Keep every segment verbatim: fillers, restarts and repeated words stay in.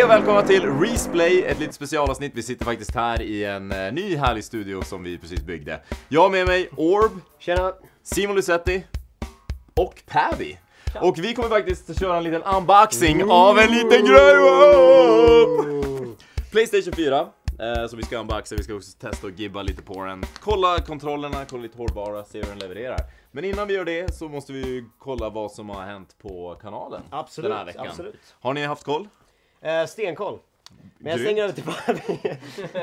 Hej och välkomna till Resplay, ett litet specialavsnitt. Vi sitter faktiskt här i en uh, ny härlig studio som vi precis byggde. Jag har med mig Orb, tjena, Simon Lucetti och Pabby. Och vi kommer faktiskt köra en liten unboxing mm. av en liten grej. Mm. PlayStation fyra, eh, som vi ska unboxa. Vi ska också testa och gibba lite på den. Kolla kontrollerna, kolla lite hårdvara, se hur den levererar. Men innan vi gör det så måste vi kolla vad som har hänt på kanalen. Absolut, den här veckan. Absolut. Har ni haft koll? Uh, stenkoll. Men jag stänger över till Barbie.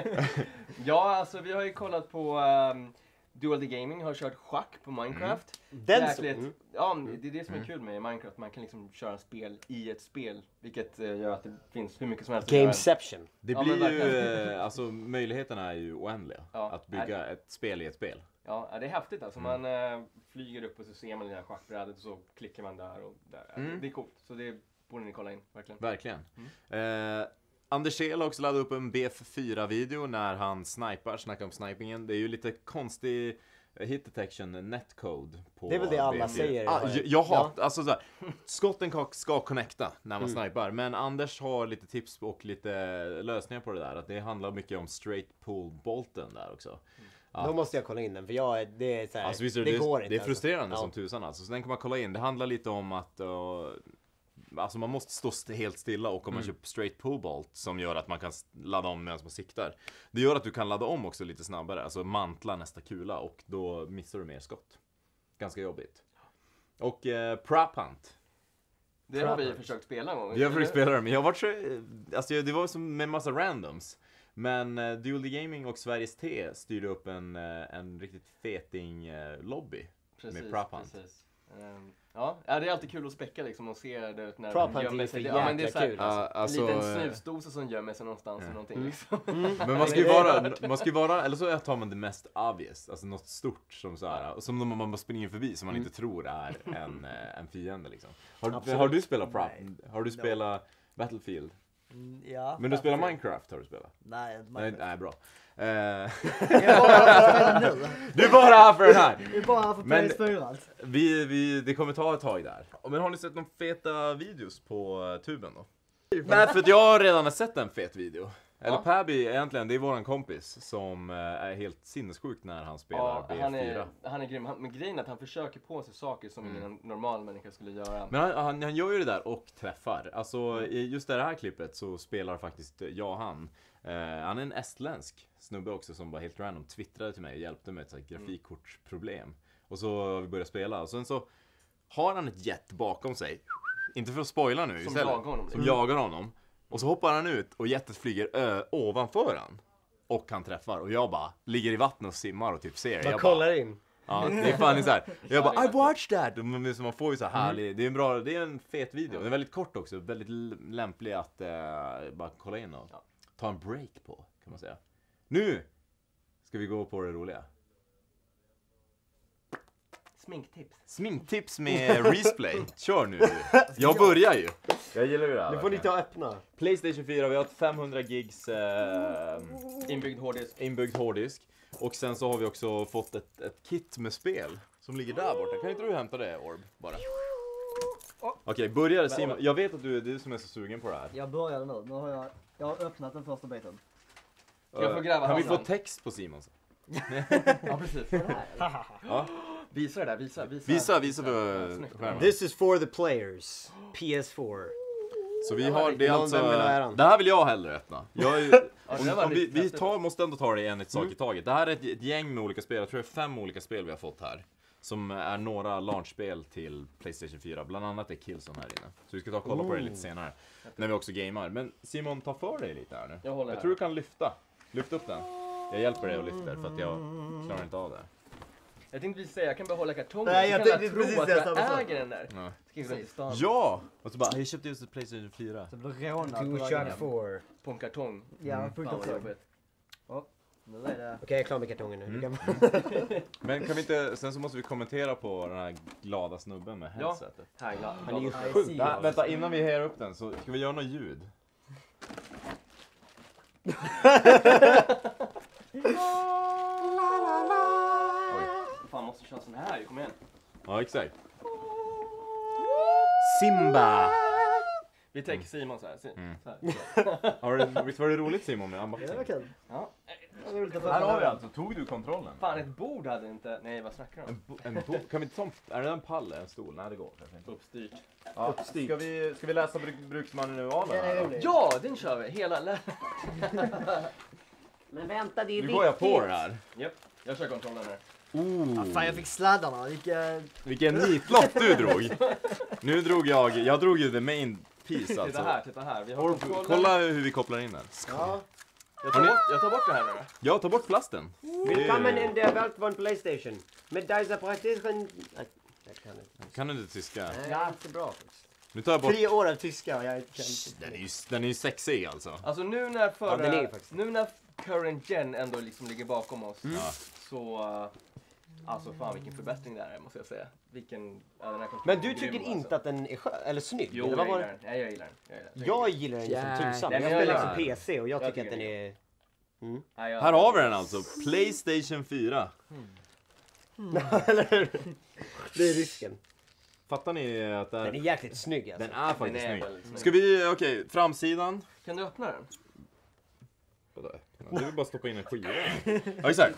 Ja, alltså vi har ju kollat på um, Dual The Gaming, har kört schack på Minecraft. Mm. Den Jäkligt, mm. Ja, det är det som är kul med Minecraft. Man kan liksom köra spel i ett spel, vilket uh, gör att det finns hur mycket som helst. Gameception. Det ja, blir ju, alltså möjligheterna är ju oändliga. Ja, att bygga är... ett spel i ett spel. Ja, det är häftigt alltså. Mm. Man uh, flyger upp och så ser man det här schackbrädet och så klickar man där och där. Mm. Det är coolt, så det borde ni kolla in, verkligen. Verkligen. Mm. Eh, Anders Scheel har också laddat upp en B F fyra-video när han snipar, snackar om snipingen. Det är ju lite konstig hit detection netcode på det är väl det alla B F fyra. säger. Ah, jag, jag har, ja. alltså så här, skotten ska connecta när man mm. snipar. Men Anders har lite tips och lite lösningar på det där. Att det handlar mycket om straight pull bolten där också. Mm. Ja. Då måste jag kolla in den, för jag, det är så här, alltså, visst, det, det går är, inte. Det är frustrerande alltså. som tusan alltså. Så den kan man kolla in. Det handlar lite om att uh, alltså man måste stå st- helt stilla och om man mm. köper straight pull bolt som gör att man kan ladda om medan man siktar. Det gör att du kan ladda om också lite snabbare, alltså mantla nästa kula och då missar du mer skott. Ganska jobbigt. Och uh, prop hunt. Det har vi försökt spela en gång. Vi har försökt spela det, men jag var så, alltså det var som med massa randoms. Men uh, Dual The Gaming och Sveriges T styrde upp en, uh, en riktigt feting uh, lobby precis, med prop hunt. Precis. Um, ja, det är alltid kul att späcka liksom och se det när prop de gömmer sig. Ja, men det är så här, kul, alltså. En liten uh, snusdosa som gömmer sig någonstans uh, eller någonting mm. liksom. Mm. Men man ska ju vara, man ska ju vara, eller så tar man det mest obvious, alltså något stort som så här, som man bara springer förbi som man mm. inte tror är en, en fiende liksom. Har, har du spelat prop? Nej. Har du spelat no. Battlefield? Mm, ja. Men du spelar Minecraft har du spelat? Nej, inte Minecraft. Nej, nej, bra. Uh, jag är bara här för att spela nu. Du är bara här för den här. Vi är bara här för P S fyra alltså. Vi, vi, det kommer ta ett tag där. Men har ni sett någon feta videos på uh, tuben då? Nej, för att jag har redan sett en fet video. Eller ja. Pabby egentligen, det är våran kompis som uh, är helt sinnessjuk när han spelar ja, B F fyra. Han är, han är grym. Han, men grejen är att han försöker på sig saker som mm. ingen normal människa skulle göra. Men han, han, han gör ju det där och träffar. Alltså mm. i just det här klippet så spelar faktiskt jag han. Uh, han är en estländsk snubbe också som bara helt random twittrade till mig och hjälpte med ett sånt grafikkortsproblem. Och så vi började spela och sen så har han ett jet bakom sig. Inte för att spoila nu som istället. Jagar honom, som jagar honom. Och så hoppar han ut och jetet flyger ö, ovanför han. Och han träffar och jag bara ligger i vattnet och simmar och typ ser. Man jag kollar bara, in. Ja, det är fan så här. Jag bara I watched that. Och man, man får ju så här härlig. Det är en bra, det är en fet video. Den är väldigt kort också, väldigt lämplig att uh, bara kolla in och ta en break på, kan man säga. Nu ska vi gå på det roliga. Sminktips. Sminktips med Resplay. Kör nu. Jag börjar ju. Jag gillar ju det här. Nu får ni ta öppna. PlayStation fyra, vi har ett femhundra gigs eh, inbyggd hårddisk. Inbyggd hårddisk. Och sen så har vi också fått ett, ett kit med spel som ligger där borta. Kan inte du hämta det, Orb? Bara. Okej, okay, börjar Simon. Jag vet att du är du som är så sugen på det här. Jag börjar nu. Nu har jag, jag har öppnat den första biten. Kan, jag få gräva kan vi få text på Simon? Ja, precis. Ja. Visa det där, visa, visa. Visa, visa på skärmen. This is for the players. P S fyra. Så vi har det alltså. Det här vill jag hellre öppna. Jag är, om, om vi vi tar, måste ändå ta det en ett sak i taget. Det här är ett, ett gäng med olika spel. Jag tror det är fem olika spel vi har fått här. Som är några launchspel till PlayStation fyra. Bland annat är Killzone här inne. Så vi ska ta och kolla på det lite senare. När vi också gamar. Men Simon, ta för dig lite här nu. Jag håller Jag här. tror du kan lyfta. Lyft upp den. Jag hjälper dig att lyfta för att jag klarar inte av det. Jag tänkte vi säga, jag kan behålla kartongen. Nej, så jag kan tänkte jag precis tro att säga jag samma sak. äger den där. Ja! Ja! Ja! Och så bara, jag köpte just ett PlayStation fyra. Så blir rånad på Two vägen shot hem. four. På en kartong. Ja, Fan, punkt vad och jobbigt. oh, nu är det. Okej, jag är klar med kartongen nu. Mm. Mm. Men kan vi inte, sen så måste vi kommentera på den här glada snubben med Ja. headsetet. Här, glad. Han är ju glad. sjuk. Ja, vänta, innan vi här upp den så ska vi göra något ljud. Fan, måste köra sån här, kom igen. Ja, exakt. Simba! Vi tänker Simon så här. Si- Mm. så här. Har det, visst var det roligt Simon med Det var unboxing? kul. Ja. Det var roligt att få Här har vi höra. alltså, tog du kontrollen? Fan, ett bord hade inte... Nej, vad snackar du om? En, bo, en bo, kan vi inte ta, är det en pall eller en stol? Nej det går kanske inte. Uppstyrt. Ja, ska, vi, ska vi läsa bruk, bruksmanualen Den är här? rolig. Ja, den kör vi! Hela... lä- Men vänta, det är Nu går jag på det här. Japp, jag kör kontrollen här. Oh, Fan jag fick sladdarna. Vilka... vilken nitlott du drog! Nu drog jag, jag drog ju the main piece Titta alltså. här, titta här. Vi har Och, kontrollen. kolla hur vi kopplar in den. Ja. Jag tar, bort, jag tar bort det här nu då. Ja, ta bort plasten. Willkommen in der Welt von PlayStation. Med dieser praktischen... Nej, jag kan inte. Kan du inte tyska? Ja, inte bra faktiskt. Nu tar jag bort... Tre år av tyska och jag kan inte. Den är ju, den är ju sexig alltså. Alltså nu när förra... Ja, den är faktiskt. nu när current gen ändå liksom ligger bakom oss. Ja. Så... uh, Alltså fan vilken förbättring det här är måste jag säga. Vilken... Ja, den här kontrollen Men du är tycker grym, inte alltså. att den är skö- eller snygg? Jo, eller jag vad var gillar det? den. Nej, jag gillar den. Jag gillar den. Jag gillar den ju som Jäklar. tusan. Nej, Jag men jag spelar gillar liksom den. P C och jag Jag tycker att tycker den den är... Nej, jag- Här har vi den alltså, Playstation fyra. Eller hur? Det är risken. Fattar ni att det Den är är... jäkligt snygg alltså. Den är faktiskt Den är snygg. väldigt snygg. Ska vi, okej, framsidan. Kan du öppna den? Vadå? Du vill bara stoppa in en skiva. Ja, exakt.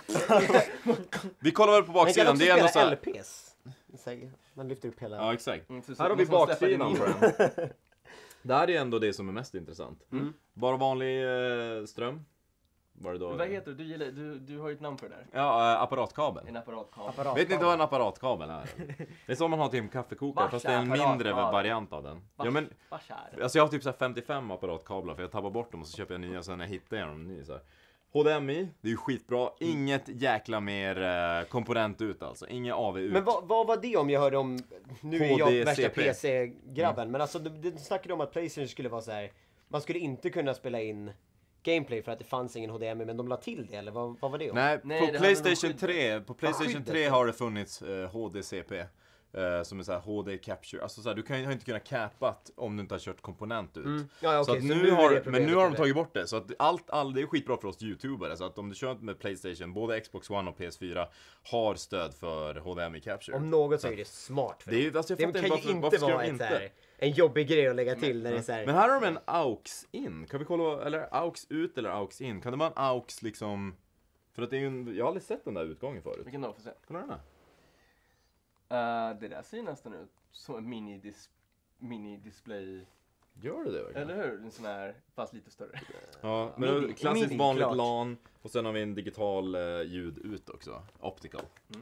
Vi kollar väl på Man kan baksidan, också det är ändå så spela här... L Ps. Så Man lyfter upp hela... Ja, exakt. Mm, så- så Här har vi måste man släppa baksidan din på den. Det här är ändå det som är mest intressant. Mm. Bara vanlig eh, ström. Var det då? Vad heter du? Du, gillar, du? du har ju ett namn för det där. Ja, äh, apparatkabel. En apparatkabel. Apparat. Vet ni inte vad en apparatkabel är? Det är som man har till en kaffekokare, Vars fast det är en apparat mindre har du? variant av den. Ja, men, Vars är det? alltså jag har typ så här femtiofem apparatkablar, för jag tappar bort dem och så köper jag nya, sen när jag hittar jag dem ny så här. H D M I, det är ju skitbra. Inget jäkla mer eh, komponent ut alltså. Inget A V ut. Men vad, vad var det om jag hörde om... Nu är H D jag värsta C P. P C-grabben, men alltså det, det snackade om att PlayStation skulle vara så här. Man skulle inte kunna spela in gameplay för att det fanns ingen H D M I, men de la till det, eller vad, vad var det om? Nej, Nej, på det hade Playstation nog skydd. tre, på Playstation skyddet. tre har det funnits eh, H D C P. Eh, som är så här H D capture. Alltså så här, du kan ju har inte kunnat capat om du inte har kört komponent ut. Mm. Ja, ja, Så okej, att så nu, nu är har, det men problemet nu har de med tagit bort det. Så att allt, all, det är skitbra för oss YouTubare. Så att om du kör med Playstation, både Xbox One och P S fyra har stöd för H D M I capture. Om något så är det smart för Det är dem. ju, alltså jag Det fattar kan inte ju varför, inte varför ska vara de ett, så inte? här, en jobbig grej att lägga till när det är så här. Men här har de en A U X in. Kan vi kolla, eller A U X ut eller A U X in? Kan det vara en A U X liksom? För att det är ju en, jag har aldrig sett den där utgången förut. Vilken då? Får se. Kolla den här. Uh, det där ser nästan ut som en mini-dis- mini-display. Gör det det verkligen? Eller hur? En sån här, fast lite större. Ja, men Midi- då, klassiskt midi, vanligt klart. LAN och sen har vi en digital eh, ljud ut också, optical.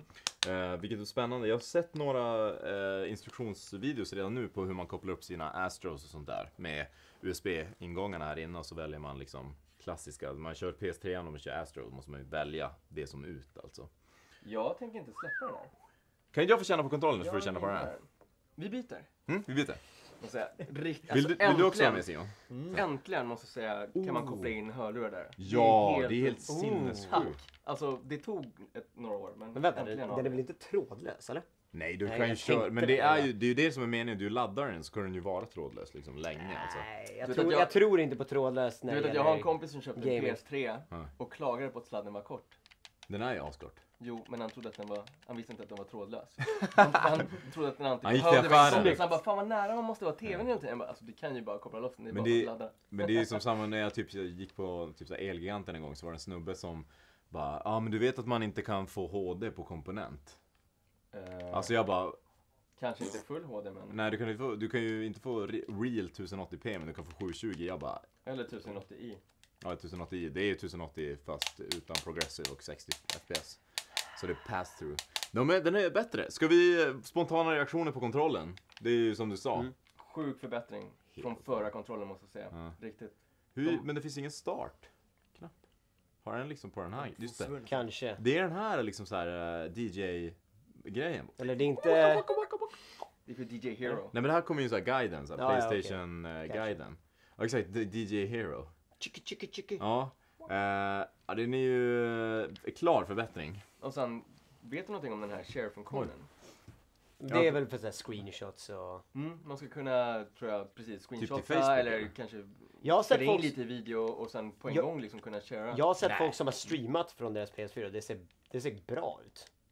Mm. Eh, vilket är spännande. Jag har sett några eh, instruktionsvideos redan nu på hur man kopplar upp sina Astros och sånt där med U S B-ingångarna här inne, och så väljer man liksom klassiska. Man kör P S tre och man kör Astro, då måste man ju välja det som är ut alltså. Jag tänker inte släppa den här. Kan inte jag få känna på kontrollen så får du Jag känna på den här? gillar Vi byter. Mm, vi byter. Måste säga. Rikt, Vill, alltså, du, vill du också ha äntligen- med Simon? Äntligen måste jag säga, kan man koppla in hörlurar där. Ja, det är helt Oh, sinnessjukt. tack. Alltså det tog ett, några år, men, Men vänta, äntligen den har är vi väl inte trådlös, eller? Nej, du Nej, kan ju jag köra, tänkte men det det, är ja. ju det, är ju det som är meningen. Du laddar den så ska den ju vara trådlös liksom länge alltså. Nej, jag Du vet tror, att jag... jag- tror inte på trådlös när Du vet det att jag har en gäller- kompis som köpte en gaming. P S tre Ja. och klagade på att sladden var kort. Den är ju askort. Jo, men han trodde att den var, han visste inte att den var trådlös. Han, han trodde att den alltid Han gick till hörde mig affären. som- så han bara, fan vad nära man måste vara tvn hela tiden. Jag bara, alltså du kan ju bara koppla loss den, det är Men bara det- att ladda. Men det är ju som samma när jag typ gick på typ så här Elgiganten en gång, så var det en snubbe som bara, ja ah, men du vet att man inte kan få H D på komponent. Eh, Alltså jag bara, Kanske inte full H D, men, nej du kan, inte få, du kan ju inte få re- real tusen åttio p, men du kan få sjuhundratjugo. Jag bara, eller tusen åttio i. ja tusen åttio, det är ju tusen åttio fast utan progressive och sextio F P S. Så det är pass-through. De är, den är bättre. Ska vi eh, spontana reaktioner på kontrollen? Det är ju som du sa. Mm. Sjuk förbättring Helt från förra kontrollen måste jag säga. Ja. Riktigt. Hur, men det finns ingen start-knapp. Har den liksom på den här? Just det. Kanske. Det är den här liksom så här eh, D J-grejen. Eller det är inte... Det är för D J Hero. Nej men det här kommer ju så här guiden, så här, Ja, ja, Playstation-guiden. Ja, exakt, D- DJ Hero. Chicky, chicky, chicky. Ja, eh, ja den är ju eh, klar förbättring. Och sen, vet du någonting om den här share-funktionen? Det är väl för så här screenshots och... Mm, man ska kunna, tror jag, precis till screenshotta Facebook, eller eller? kanske Jag har spela sett in folk, lite video och sen på en Jag- gång liksom kunna sharea. jag har sett Nej. folk som har streamat från deras P S fyra. Det ser, det ser bra ut.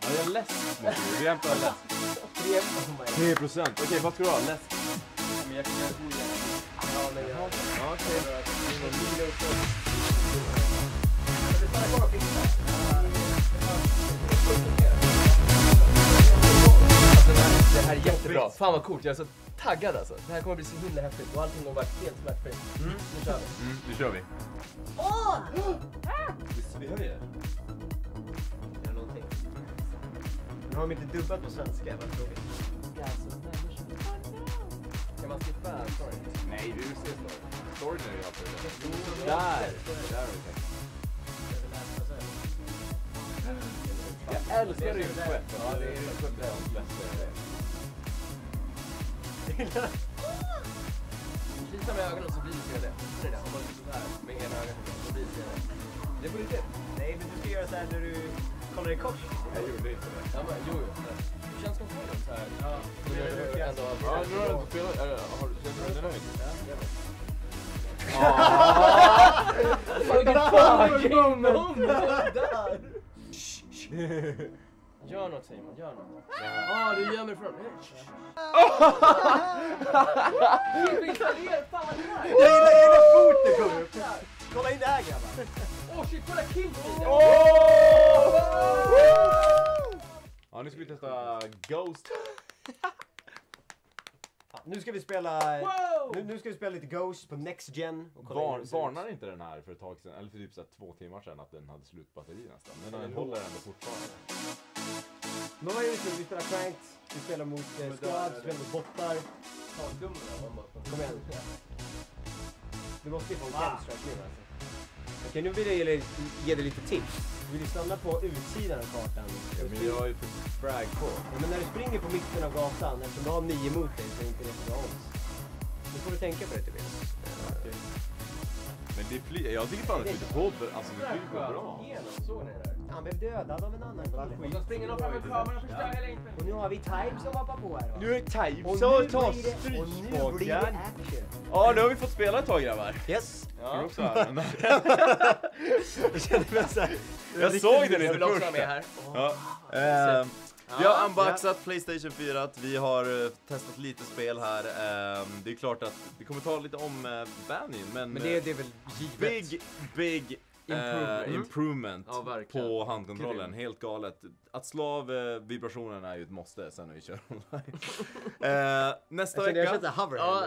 Ja, jag är läsk. Vi hämtar läsk. tre procent. Okej, vad ska du ha? Läsk. Men jag kan göra det. Ja, men jag har inte. Ja, okej. Det här är jättebra. Fan vad coolt. Jag är så taggad alltså. Det här kommer bli så himla häftigt. Och allting kommer vara helt smärtfritt. Mm. Nu kör vi. Mm, nu kör vi. Åh! Vi höjer. Gör någonting. Nu har de inte dubbat på svenska, vad tråkigt. Kan man skippa story? Nej, vi vill se story. Storyn är ju alltid det. Där! Där är det. Jag älskar rymdskepp. Ja, det är det bästa. Kisa med ögonen så blir det tre D. Det är det. Om man lyssnar så här med ena ögat så blir det tre D. Det är på riktigt. Nej, men du ska göra så här när du kollar i kors. Jag gjorde inte det. Ja, men jo, jo. Det känns som att så här. Ja, det gör det ändå. Ja, nu har du inte spelat. Har du känner du nöjd? Gör något Simon, gör något. Ja, du gör mig från. Installera, fan vad det här. Jag gillar, jag gillar foten kommer upp. Kolla in det här grabbar. Åh shit, kolla Killfeed. Ja, nu ska vi testa Ghost. Ja, nu ska vi spela Wow! nu, nu ska vi spela lite Ghost på Next Gen och kolla Var, in hur det ser ut. varnar inte den här för ett tag sedan, eller för typ så här två timmar sedan, att den hade slut batteri nästan. Men den håller ändå fortfarande. Men vad gör vi nu? Vi spelar Cranked, vi spelar mot eh, Squad, vi spelar mot bottar. Ta en dum där, man bara. Kom igen. Du måste ju få en Counter-Strike nu alltså. Okej, nu vill jag ge dig, ge dig lite tips. Du vill ju stanna på utsidan av kartan. Ja, men jag är ju för frag på. Ja, men när du springer på mitten av gatan, eftersom du har nio mot dig, så är det inte det så bra odds. Nu får du tänka på det till minst. Okej. Men det flyger, jag tycker fan att det flyger på, alltså det flyger på bra. Igenom, såg ni det där? Han blev dödad av en annan kille. Och så springer någon fram med kameran och förstör hela inspelningen. Och nu har vi Type som hoppar på här va? Nu är Type Och så nu ta blir det- och nu blir det strykspaken. action. Ja, nu har vi fått spela ett tag grabbar. Yes. Ska du också använda? Jag känner mig såhär. Jag såg den Jag inte vill också först. vara med här. Ja. Ehm, vi har unboxat PlayStation fyra, vi har eh, testat lite spel här. Ehm, det är klart att det kommer ta lite om uh, banning, men, Men det, det är väl givet. big, big eh, Improvement. improvement Ja, verkligen. på handkontrollen. Grym. Helt galet. Att slå av eh, vibrationen är ju ett måste sen när vi kör online. uh, nästa Jag känner, jag vecka... känner hover Ja,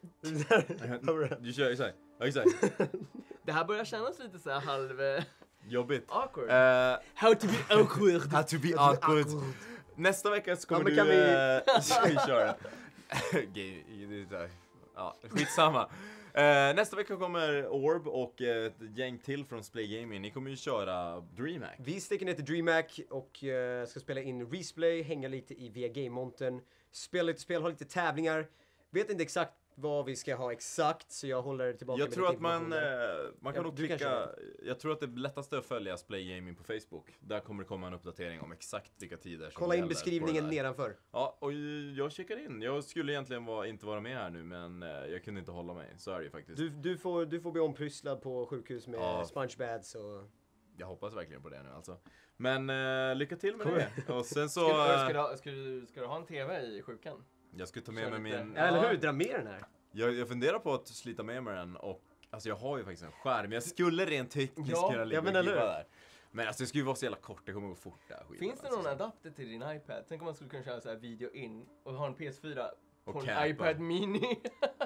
Du kör ju såhär. Ja, exakt. det här börjar kännas lite så här halv eh, Jobbigt. awkward. Uh, How to be awkward. How to be awkward. Nästa vecka så kommer Ja, men du... kan vi- eh, ska vi köra? Gay, det är så här- ja, skitsamma. Uh, nästa vecka kommer Orb och uh, ett gäng till från Splay Gaming. Ni kommer ju köra DreamHack. Vi sticker ner till DreamHack och uh, ska spela in Resplay, hänga lite i via Game-montern, spela lite spel, ha lite tävlingar. Vet inte exakt vad vi ska ha exakt, så jag håller tillbaka Jag med tror lite att man, information. eh, man kan Ja, nog du kan klicka, köra. jag tror att det är lättast att följa Splay Gaming på Facebook. Där kommer det komma en uppdatering om exakt vilka tider som Kolla in gäller på beskrivningen det där. nedanför. Ja, och jag checkar in. Jag skulle egentligen vara, inte vara med här nu, men eh, jag kunde inte hålla mig. Så är det ju faktiskt. Du, du, får, du får bli omprysslad på sjukhus med Ja. spongebads och... Jag hoppas verkligen på det nu alltså. Men eh, lycka till med Kom det. Och sen så... Ska, du, ska, eh, du, ha- ska, du, ska du ha en tv i sjukan? jag ska ta med Kör mig lite. min... Ja, eller hur? Dra med den här. Jag, jag funderar på att slita med mig den och... Alltså jag har ju faktiskt en skärm. Jag skulle rent tekniskt Ja, kunna ligga ja, men och eller gibba hur? där. Men alltså det skulle ju vara så jävla kort. Det kommer gå fort där. skiten, Finns det alltså. någon adapter till din iPad? Tänk om man skulle kunna köra så här video in och ha en P S fyra på Och en cappa. iPad mini.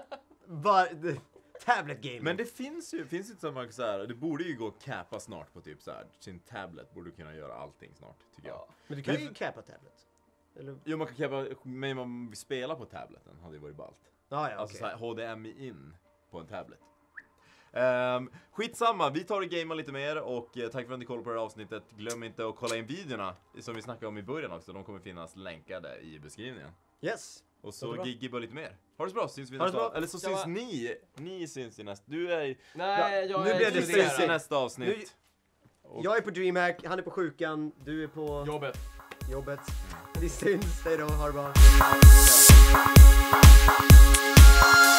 Var, tablet game. Men det finns ju, finns inte så mycket så här. Det borde ju gå att cappa snart på typ så här. Sin tablet borde kunna göra allting snart, tycker jag. Ja. Men du kan det- ju cappa tablet. Eller? Jo, man kan cappa, men man vill spela på tableten hade ju varit ballt. Ah, ja, Alltså okej. så här H D M I in på en tablet. Um, skitsamma, vi tar och gamea lite mer och uh, tack för att ni kollade på det här avsnittet. Glöm inte att kolla in videorna som vi snackade om i början också. De kommer finnas länkade i beskrivningen. Yes. Och Låter så bra. giggy lite mer. Ha det så bra, syns vi Ha det nästa. så bra. Eller så Tja. syns ni. Ni syns i nästa. Du är Nej, jag nu är blev det ni studerande. syns i nästa avsnitt. Och- Jag är på DreamHack, han är på sjukan, du är på Jobbet. jobbet. Vi syns, hej då, ha det bra.